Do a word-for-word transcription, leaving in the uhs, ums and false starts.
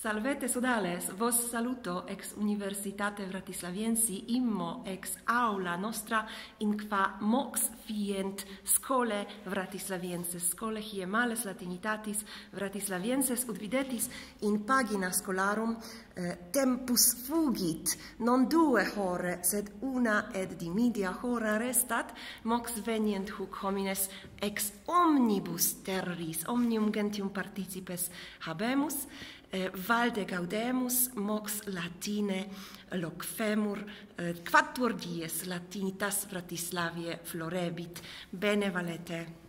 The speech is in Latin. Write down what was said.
Salvete sodales, vos saluto ex Universitate Vratislaviensi immo ex aula nostra in qua mox fient scole Vratislavienses, scole hie males latinitatis Vratislavienses ut videtis in pagina scolarum eh, tempus fugit, non due hore, sed una et dimidia hora restat, mox venient huc homines ex omnibus terris, omnium gentium participes habemus, Eh, valde gaudemus, mox latine loquemur, eh, quattuor dies latinitas Vratislaviae florebit, bene valete.